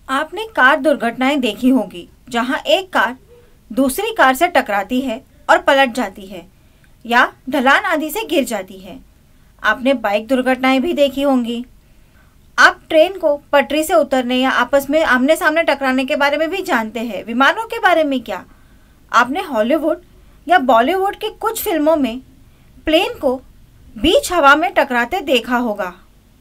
आपने कार दुर्घटनाएं देखी होंगी जहां एक कार दूसरी कार से टकराती है और पलट जाती है या ढलान आदि से गिर जाती है। आपने बाइक दुर्घटनाएं भी देखी होंगी। आप ट्रेन को पटरी से उतरने या आपस में आमने सामने टकराने के बारे में भी जानते हैं। विमानों के बारे में क्या, आपने हॉलीवुड या बॉलीवुड की कुछ फिल्मों में प्लेन को बीच हवा में टकराते देखा होगा।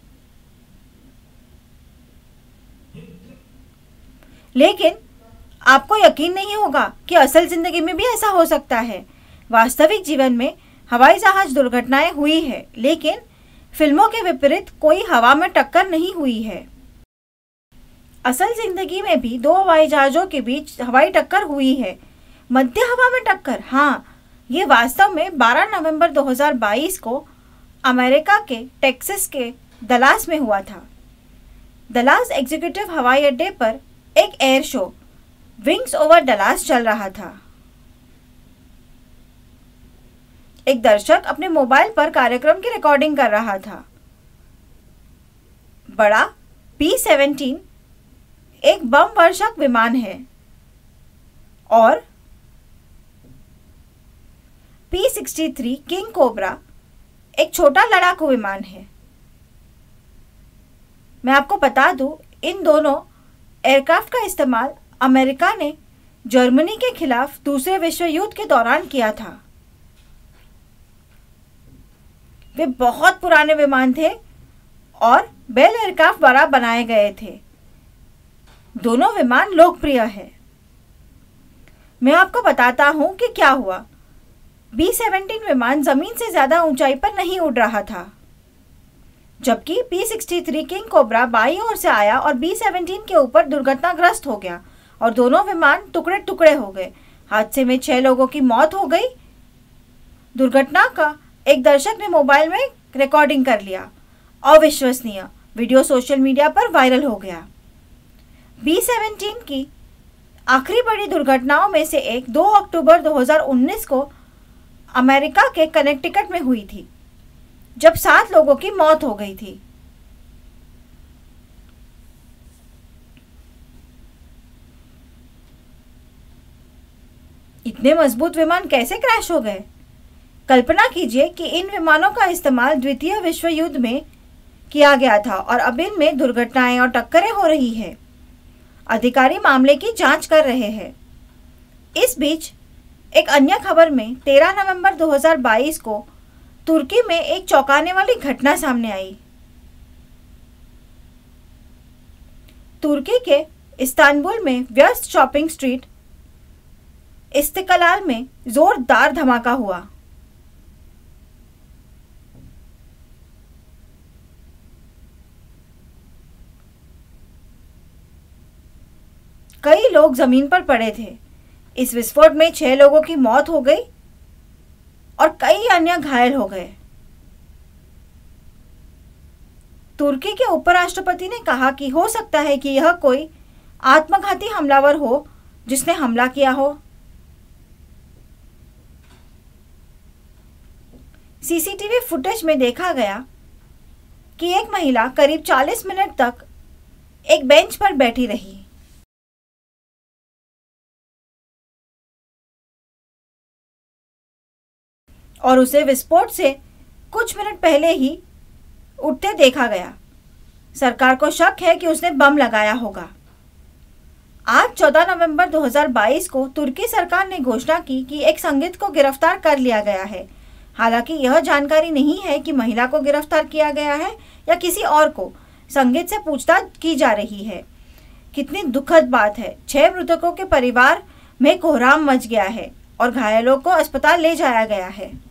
लेकिन आपको यकीन नहीं होगा कि असल जिंदगी में भी ऐसा हो सकता है। वास्तविक जीवन में हवाई जहाज दुर्घटनाएं हुई है, लेकिन फिल्मों के विपरीत कोई हवा में टक्कर नहीं हुई है। असल जिंदगी में भी दो हवाई जहाजों के बीच हवाई टक्कर हुई है। मध्य हवा में टक्कर, हाँ, ये वास्तव में 12 नवंबर 2022 को अमेरिका के टेक्सास के दलास में हुआ था। दलास एग्जीक्यूटिव हवाई अड्डे पर एक air show wings over Dallas चल रहा था। एक दर्शक अपने मोबाइल पर कार्यक्रम की रिकॉर्डिंग कर रहा था। बड़ा P-17 एक बम वर्षक विमान है और P-63 किंग कोबरा एक छोटा लड़ाकू विमान है। मैं आपको बता दूं, इन दोनों एयरक्राफ्ट का इस्तेमाल अमेरिका ने जर्मनी के खिलाफ दूसरे विश्व युद्ध के दौरान किया था। वे बहुत पुराने विमान थे और बेल एयरक्राफ्ट द्वारा बनाए गए थे। दोनों विमान लोकप्रिय हैं। मैं आपको बताता हूं कि क्या हुआ। B-17 विमान जमीन से ज्यादा ऊंचाई पर नहीं उड़ रहा था, जबकि P-63 किंग कोबरा बाईं ओर से आया और B-17 के ऊपर दुर्घटनाग्रस्त हो गया और दोनों विमान टुकड़े टुकड़े हो गए। हादसे में 6 लोगों की मौत हो गई। दुर्घटना का एक दर्शक ने मोबाइल में रिकॉर्डिंग कर लिया। अविश्वसनीय वीडियो सोशल मीडिया पर वायरल हो गया। B-17 की आखिरी बड़ी दुर्घटनाओं में से एक 2 अक्टूबर 2019 को अमेरिका के कनेक्टिकट में हुई थी, जब 7 लोगों की मौत हो गई थी। इतने मजबूत विमान कैसे क्रैश हो गए? कल्पना कीजिए कि इन विमानों का इस्तेमाल द्वितीय विश्व युद्ध में किया गया था और अब इनमें दुर्घटनाएं और टक्करें हो रही है। अधिकारी मामले की जांच कर रहे हैं। इस बीच एक अन्य खबर में 13 नवंबर 2022 को तुर्की में एक चौंकाने वाली घटना सामने आई। तुर्की के इस्तांबुल में व्यस्त शॉपिंग स्ट्रीट इस्तिक्लाल में जोरदार धमाका हुआ। कई लोग जमीन पर पड़े थे। इस विस्फोट में 6 लोगों की मौत हो गई और कई अन्य घायल हो गए। तुर्की के उपराष्ट्रपति ने कहा कि हो सकता है कि यह कोई आत्मघाती हमलावर हो जिसने हमला किया हो। सीसीटीवी फुटेज में देखा गया कि एक महिला करीब 40 मिनट तक एक बेंच पर बैठी रही। और उसे विस्फोट से कुछ मिनट पहले ही उठते देखा गया। सरकार को शक है कि उसने बम लगाया होगा। आज 14 नवंबर 2022 को तुर्की सरकार ने घोषणा की कि एक संदिग्ध को गिरफ्तार कर लिया गया है। हालांकि यह जानकारी नहीं है कि महिला को गिरफ्तार किया गया है या किसी और को। संदिग्ध से पूछताछ की जा रही है। कितनी दुखद बात है। 6 मृतकों के परिवार में कोहराम मच गया है और घायलों को अस्पताल ले जाया गया है।